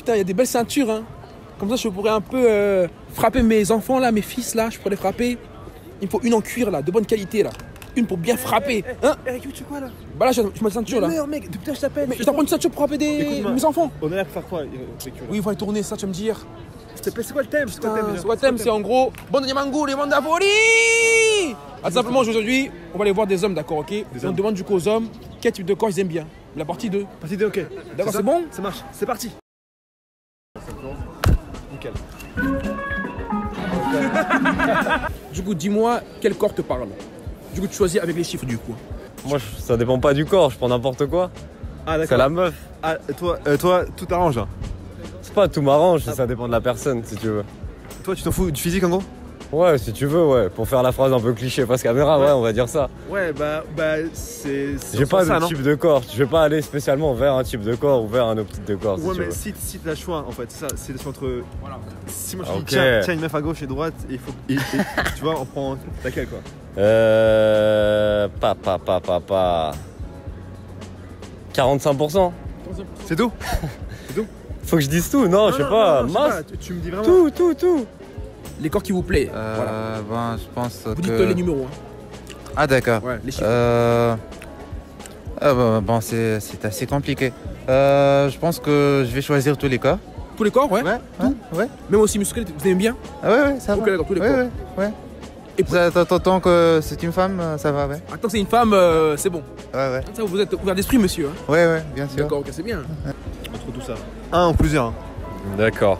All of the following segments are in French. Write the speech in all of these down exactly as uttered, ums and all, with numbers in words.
putain, il y a des belles ceintures, hein. Comme ça, je pourrais un peu euh, frapper mes enfants, là, mes fils, là. Je pourrais les frapper. Il me faut une en cuir, là, de bonne qualité, là. Une pour bien frapper. Hein? Eric, tu fais quoi, là? Bah là, je mets la ceinture, là. Mais mec, putain, je t'appelle. Mais je t'apprends une ceinture pour frapper des... mes enfants. On est là pour faire quoi? Oui, il faut aller tourner, ça, tu vas me dire. S'il te plaît, c'est quoi le thème? C'est quoi le thème? C'est quoi le thème? C'est en gros, bon Mango, les mondes folie. Ah, simplement, aujourd'hui, on va aller voir des hommes, d'accord, ok? On demande du coup aux hommes quel type de corps ils aiment bien. La partie deux. Partie deux, ok. D'accord, c'est bon? Ça marche, c'est parti. Nickel. Du coup, dis-moi quel corps te parle. Du coup, tu choisis avec les chiffres, du coup. Moi, je- ça dépend pas du corps, je prends n'importe quoi. Ah, d'accord. C'est la meuf. Ah, toi, euh, toi, tout t'arrange là. C'est pas tout m'arrange, Ah. ça dépend de la personne si tu veux. Toi, tu t'en fous du physique en gros? Ouais, si tu veux, ouais. Pour faire la phrase un peu cliché face caméra, ouais, Ouais. on va dire ça. Ouais, bah, bah, c'est. J'ai pas ça, de non? type de corps. Je vais pas aller spécialement vers un type de corps ou vers un autre type de corps. Ouais, si mais tu veux. si, si t'as le choix en fait, c'est ça, c'est le choix entre. Voilà. Si moi je te Ok. dis tiens, tiens une meuf à gauche et droite, et il faut. et- et- tu vois, on prend laquelle quoi? Euh. Pa, pa, pa, pa, pa. quarante-cinq pour cent. C'est tout? Faut que je dise tout, non, je sais pas. non, je sais Mince. pas, tu, tu me dis vraiment. Tout, tout, tout. Les corps qui vous plaisent. Euh, Voilà. ben, je pense Vous que... dites les numéros. Hein. Ah, d'accord. Ouais, les chiffres. Euh... ah, ben, bon, c'est c'est assez compliqué. Euh, je pense que je vais choisir tous les cas. Tous les corps, ouais. Ouais, ouais, ouais. Même aussi musclés, vous aimez bien? Ah, ouais, ouais, ça Ok, va. d'accord, tous les ouais, corps. ouais, ouais. Et pour- Ça, tant- tant- tant que c'est une femme, ça va, ouais. Attends, c'est une femme, euh, c'est bon. Ouais, ouais. Ça, vous êtes ouvert d'esprit, monsieur. Hein. Ouais, ouais, bien sûr. D'accord, ok, c'est bien. Entre tout ça. Un ou plusieurs. Hein. D'accord.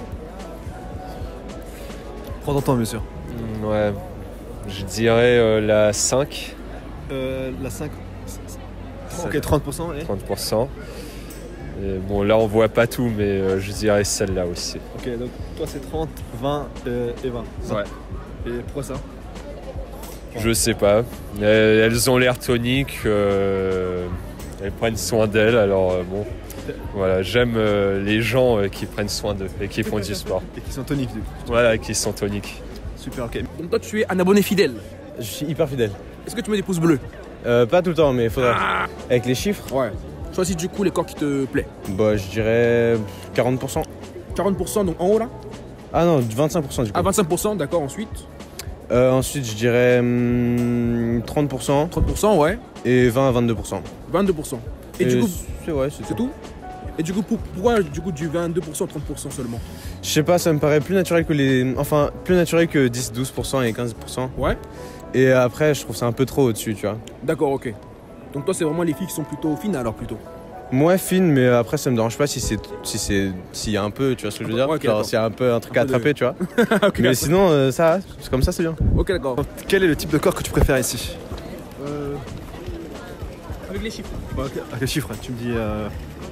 Prends ton temps, monsieur. Mm, Ouais. Je dirais euh, la cinq, Euh, la cinq. Ok, trente pour cent. Et... trente pour cent. Et bon, là, on voit pas tout, mais euh, je dirais celle-là aussi. Ok, donc toi c'est trente, vingt euh, et vingt. Ça. Ouais. Et pourquoi ça? Je sais pas. Elles, elles ont l'air toniques. euh, elles prennent soin d'elles. Alors euh, bon, voilà, j'aime euh, les gens euh, qui prennent soin d'eux et qui font du sport. Et qui sont toniques du coup. Voilà, qui sont toniques. Super, ok. Donc toi, tu es un abonné fidèle. Je suis hyper fidèle. Est-ce que tu mets des pouces bleus? Euh, pas tout le temps, mais il faudrait. Avec les chiffres, Ouais. Choisis du coup les corps qui te plaisent. bah, je dirais quarante pour cent. quarante pour cent, donc en haut là. Ah non, vingt-cinq pour cent du coup. À vingt-cinq pour cent, d'accord, ensuite. Euh, ensuite, je dirais hum, trente pour cent trente pour cent, ouais. et vingt à vingt-deux pour cent. vingt-deux pour cent. Et, du coup, c'est ouais, c'est c'est tout? Et du coup, pour- pourquoi du coup du vingt-deux pour cent, trente pour cent seulement? Je sais pas, ça me paraît plus naturel que les. Enfin, plus naturel que dix, douze pour cent et quinze pour cent. Ouais. Et après, je trouve ça un peu trop au-dessus, tu vois. D'accord, ok. Donc toi, c'est vraiment les filles qui sont plutôt fines alors plutôt. Moi, fine, mais après, ça me dérange pas si c'est. Si c'est. S'il y a un peu, tu vois ce que je veux dire? Ouais, ok, Genre, d'accord. s'il y a un peu un truc Un à peu de- attraper, tu vois. Ok, Mais sinon, euh, ça, c'est comme ça, c'est bien. ok, d'accord. Quel est le type de corps que tu préfères ici? Euh... Avec les chiffres. Ok, avec les chiffres, tu me dis euh,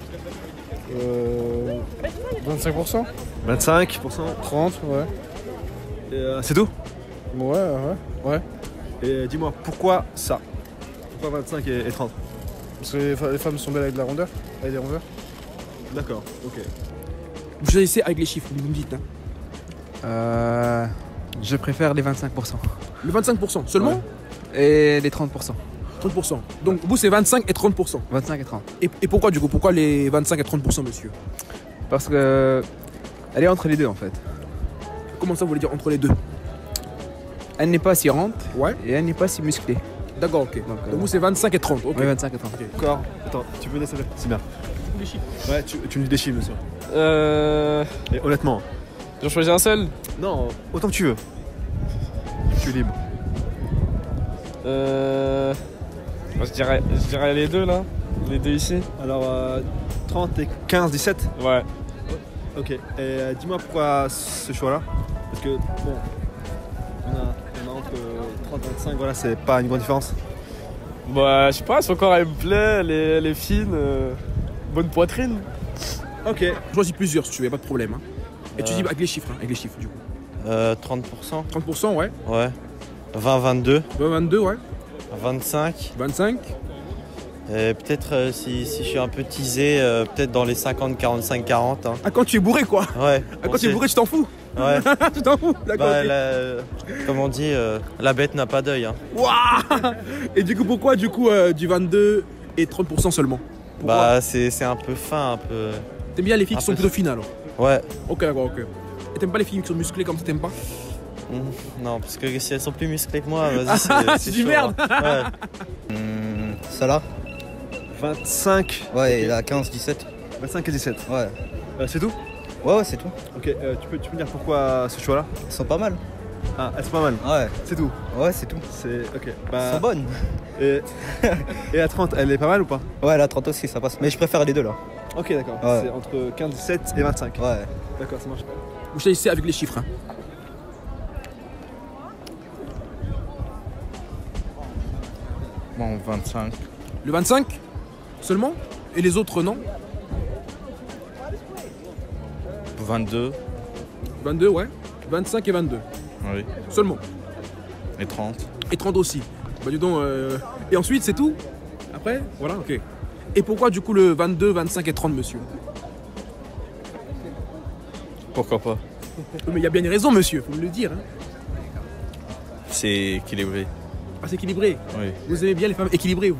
Euh. vingt-cinq pour cent vingt-cinq pour cent. trente, ouais. Et, euh, c'est tout? Ouais, ouais. Ouais. Et euh, dis-moi, pourquoi ça? Pourquoi vingt-cinq et, et trente? Parce que les, fa- les femmes sont belles avec de la rondeur, avec des rondeurs. D'accord, ok. Vous choisissez avec les chiffres, vous me dites. Hein. Euh, je préfère les vingt-cinq pour cent. Le vingt-cinq pour cent seulement? Et les trente pour cent. trente pour cent. Donc vous, c'est vingt-cinq et trente pour cent. vingt-cinq et trente. Et, et pourquoi du coup? Pourquoi les vingt-cinq et trente pour cent, monsieur? Parce que elle est entre les deux en fait. Comment ça, vous voulez dire entre les deux? Elle n'est pas si ronde Ouais. et elle n'est pas si musclée. D'accord, ok. Donc, euh, Donc vous, c'est vingt-cinq et trente. Ok. Oui, vingt-cinq et trente. Corps. Attends, tu peux laisser là? C'est bien. Ouais, tu, tu me dis des chiffres, monsieur. Euh. Et honnêtement. J'en choisis un seul. Non, autant que tu veux. Tu es libre. Euh. Je dirais, je dirais les deux là. Les deux ici. Alors, euh, trente et quinze, dix-sept. Ouais. Ok. Et euh, dis-moi pourquoi ce choix-là? Parce que, bon, on a, on a entre trente et vingt-cinq, voilà, c'est pas une grande différence. Bah, je sais pas, son corps elle me plaît, elle est, elle est fine, euh, bonne poitrine. Ok. Choisis plusieurs si tu veux, y a pas de problème. Hein. Et tu Euh. dis avec les chiffres, hein, avec les chiffres du coup. Euh, trente pour cent. trente pour cent, ouais. Ouais. vingt, vingt-deux. vingt, vingt-deux, ouais. vingt-cinq. vingt-cinq. Et peut-être euh, si, si je suis un peu teasé, euh, peut-être dans les cinquante, quarante-cinq, quarante. Hein. Ah, quand tu es bourré, quoi. Ouais. Ah, on quand tu es sait. bourré, tu t'en fous. Ouais. Tu t'en fous. D'accord. Bah, ok. la- euh, comme on dit, euh, la bête n'a pas d'œil. Hein. Ouah. Et du coup, pourquoi du coup euh, du vingt-deux et trente pour cent seulement? Pourquoi? Bah, c'est c'est un peu fin, un peu. T'aimes bien les filles qui Un sont peu. plutôt fines alors? Ouais. Ok, d'accord, ok. Et t'aimes pas les filles qui sont musclées comme ça, t'aimes pas? Mm, Non, parce que si elles sont plus musclées que moi, vas-y, Ah, c'est c'est c'est du chaud, merde. hein. Ouais. Hmm, ça là vingt-cinq. Ouais, il a quinze, dix-sept. vingt-cinq et dix-sept. Ouais. Euh, c'est tout? Ouais, ouais, c'est tout. Ok, euh, tu, peux, tu peux me dire pourquoi ce choix-là? Elles sont pas mal. Ah, elles sont pas mal. Ouais. C'est tout. Ouais, c'est tout. C'est. Ok. Elles Bah, sont bonnes. et, et à trente, elle est pas mal ou pas? Ouais, la trente aussi, ça passe. Mais je préfère les deux là. Ok, d'accord. Ouais. C'est entre quinze, dix-sept et vingt-cinq. Ouais. D'accord, ça marche. Vous choisissez avec les chiffres. Hein. Bon, vingt-cinq. Le vingt-cinq seulement? Et les autres non? vingt-deux. vingt-deux, ouais. vingt-cinq et vingt-deux. Oui. Seulement. Et trente. Et trente aussi. Bah dis donc. euh, Et ensuite, c'est tout? Après? Voilà, ok. Et pourquoi du coup le vingt-deux, vingt-cinq et trente, monsieur? Pourquoi pas? Mais il y a bien une raison, monsieur, faut me le dire. Hein. C'est équilibré. Ah, c'est équilibré. Oui. Vous aimez bien les femmes équilibrées, vous?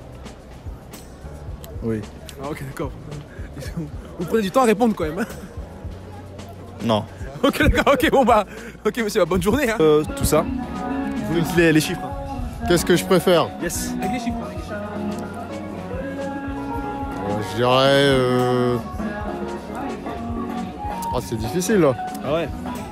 Oui. Ah, ok, d'accord. Vous prenez du temps à répondre quand même. Hein. Non. Ok, d'accord, ok, bon bah. Ok, monsieur, bah, bonne journée. Hein. Euh, tout ça. Vous me dites les, les chiffres. hein. Qu'est-ce que je préfère? Yes. Avec les chiffres, avec les chiffres. Euh, Je dirais. euh, Ah, c'est difficile là. Ah ouais.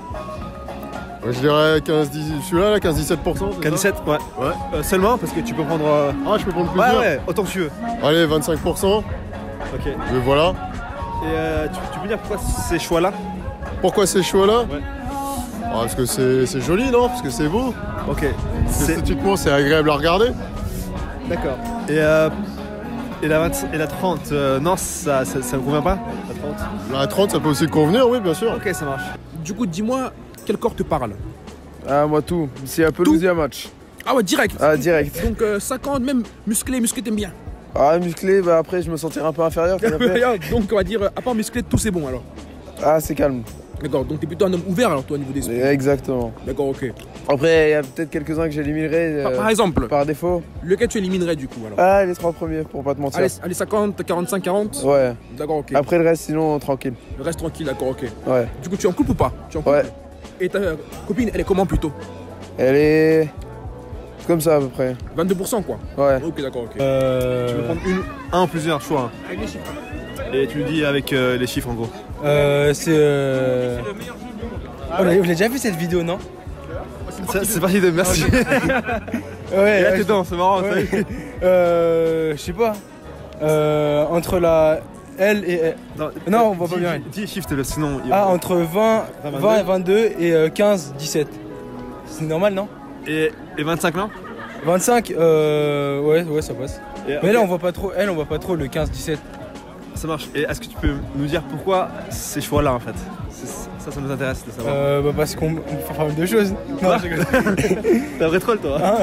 Euh, Je dirais quinze dix. Celui-là, là, quinze dix-sept pour cent. c'est quinze, ça dix-sept, ouais. Ouais. Euh, seulement parce que tu peux prendre. euh, Ah, je peux prendre Ouais, plusieurs. ouais, autant que tu veux. Allez, vingt-cinq pour cent. Ok. Et Et voilà. euh, tu, tu peux dire pourquoi ces choix-là? Pourquoi ces choix-là? Ouais. Ah, parce que c'est c'est joli, non? Parce que c'est beau. Ok. C'est. Esthétiquement, c'est agréable à regarder. D'accord. Et, euh, et, la vingt, et la trente, euh, non, ça, ça, ça ne convient pas? La trente. La trente, ça peut aussi convenir, oui, bien sûr. Ok, ça marche. Du coup, dis-moi, quel corps te parle? Ah, moi tout. C'est un peu Tout loser match. Ah ouais, direct. Ah, direct. Donc euh, cinquante, même musclé, musclé, t'aimes bien. Ah, musclé, bah après, je me sentirais un peu inférieur. puis après- Donc on va dire, à part musclé, tout c'est bon alors. Ah, c'est calme. D'accord, donc t'es plutôt un homme ouvert alors toi au niveau des sports. Exactement. D'accord, ok. Après, il y a peut-être quelques-uns que j'éliminerai Par, euh, par exemple, par défaut. lequel tu éliminerais du coup alors? Ah, les trois premiers, pour pas te mentir. Allez, allez, cinquante, quarante-cinq, quarante. Ouais. D'accord, ok. Après le reste, sinon, tranquille. Reste tranquille, d'accord, ok. Ouais. Du coup, tu es en couple ou pas? Tu es en couple? Ouais. Et ta euh, copine, elle est comment plutôt? Elle est. Comme ça à peu près. vingt-deux pour cent quoi. Ouais. Ok, d'accord, ok. Tu peux prendre une, un ou plusieurs choix. hein. Avec les chiffres. Et tu le dis avec euh, les chiffres en gros. Euh, c'est. Euh... Oh, vous l'avez déjà vu cette vidéo, non? Ça, c'est parti de merci. Ouais. Et là ouais, t'es dedans, c'est marrant. ça y est. ouais. Euh. Je sais pas. Euh. Entre la L et. L. Non, Non, on voit pas dis- bien. Dis shift le sinon. il- Ah, entre vingt, vingt, vingt et vingt-deux et euh, quinze, dix-sept. C'est normal, non? Et, et vingt-cinq non? vingt-cinq, euh. Ouais, ouais, ça passe. Et- Mais là, ok, on voit pas trop. Elle, on voit pas trop le quinze, dix-sept. Ça marche. Et est-ce que tu peux nous dire pourquoi ces choix-là en fait? C'est- Ça, ça nous intéresse de savoir. Euh. Bah, parce qu'on on fait pas mal de choses. Non, je rigole. T'es un vrai troll toi. Hein.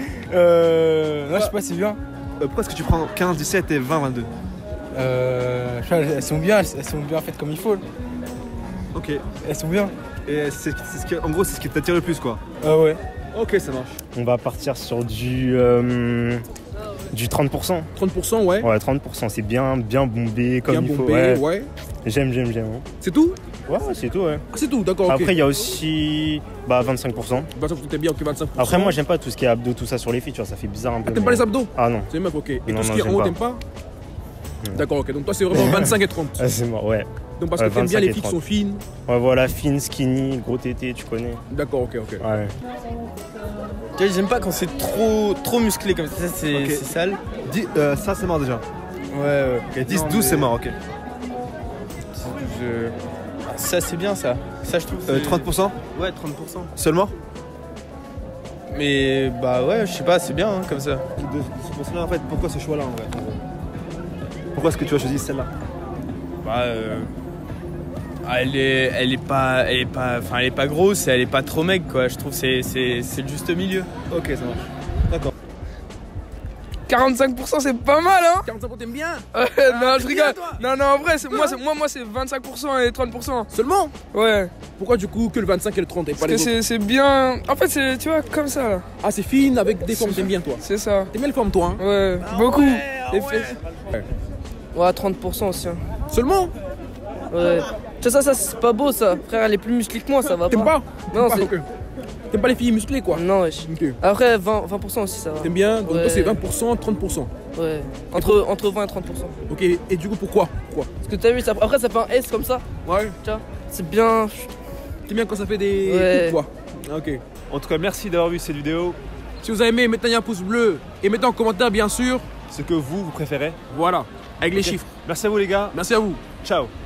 Euh. Non, je sais pas, c'est bien. Euh, pourquoi est-ce que tu prends quinze, dix-sept et vingt, vingt-deux? Euh. je sais pas, elles sont bien, elles elles sont bien faites comme il faut. Ok. Elles sont bien. Et c'est c'est ce qui, en gros, c'est ce qui t'attire le plus quoi. Ah ouais. Ok, ça marche. On va partir sur du, euh, du trente pour cent. trente pour cent, ouais. Ouais, trente pour cent, c'est bien, bien bombé comme Bien il faut. bombé, Ouais. ouais. J'aime, j'aime, j'aime. hein. C'est tout? Ouais, ouais, c'est tout, ouais. Ah, c'est tout, d'accord, ok. Après, il y a aussi bah, vingt-cinq pour cent. vingt-cinq pour cent, t'aimes bien, ok, vingt-cinq pour cent. Après, moi, j'aime pas tout ce qui est abdos, tout ça sur les filles, tu vois, ça fait bizarre un peu. Ah, t'aimes pas mais- les abdos? Ah non. C'est meuf, ok. Et Non, tout ce non, qui est en j'aime haut, pas. t'aimes pas? D'accord, ok. Donc toi, c'est vraiment vingt-cinq et trente. Ah, c'est mort, ouais. Donc parce que Ouais, t'aimes bien vingt-cinq les et filles qui trente. sont fines. Ouais, voilà, fine, skinny, gros tété, tu connais. D'accord, ok, ok. Ouais. Tu vois, j'aime pas quand c'est trop, trop musclé comme ça, c'est Ok. c'est sale. Dix- euh, ça c'est mort déjà. Ouais, ouais. Ok, dix, Non, douze mais- c'est mort, ok. Je- Ah, ça, c'est bien ça. Ça, je trouve. Euh, c'est- trente pour cent Ouais, trente pour cent. seulement? Mais bah ouais, je sais pas, c'est bien hein, comme ça. De, de ce poste-là en fait, pourquoi ce choix-là en vrai? en gros Pourquoi est-ce que tu as choisi celle-là? Bah, euh, ah, elle est, elle est pas, elle est pas, enfin, elle est pas grosse et elle est pas trop maigre quoi. Je trouve que c'est, c'est, c'est le juste milieu. Ok, ça marche. quarante-cinq pour cent c'est pas mal hein. quarante-cinq pour cent, t'aimes bien? Ouais, non je t'aimes rigole. bien, toi Non non en vrai c'est, moi, c'est, moi moi c'est vingt-cinq pour cent et trente pour cent. Seulement? Ouais. Pourquoi du coup que le vingt-cinq et le trente et pas Parce les que autres? c'est, c'est bien. En fait c'est tu vois comme ça là. Ah, c'est fine avec des formes, t'aimes bien toi? C'est ça. T'aimes bien les formes toi, hein? Ouais. Ah Beaucoup. ouais, ah Les ouais. fesses. Ouais trente pour cent aussi. hein. Seulement? Ouais. Tu vois, ça, ça c'est pas beau ça. Frère, elle est plus musclée que moi, ça va pas. T'aimes pas? Non, Pas, c'est. ok. T'aimes pas les filles musclées quoi? Non, wesh. Ok. Après, vingt, vingt pour cent aussi, ça va. T'aimes bien? Donc Ouais. toi c'est vingt pour cent, trente pour cent. Ouais. Entre, entre vingt et trente pour cent. Ok, et du coup pourquoi? Pourquoi? Parce que t'as vu, ça, après ça fait un S comme ça. Ouais. Tu vois, c'est bien. T'aimes bien quand ça fait des Ouais. coups, quoi. Ok. En tout cas, merci d'avoir vu cette vidéo. Si vous avez aimé, mettez un pouce bleu et mettez en commentaire bien sûr Ce que vous, vous préférez. Voilà, avec les Ok. chiffres. Merci à vous les gars. Merci à vous. Ciao.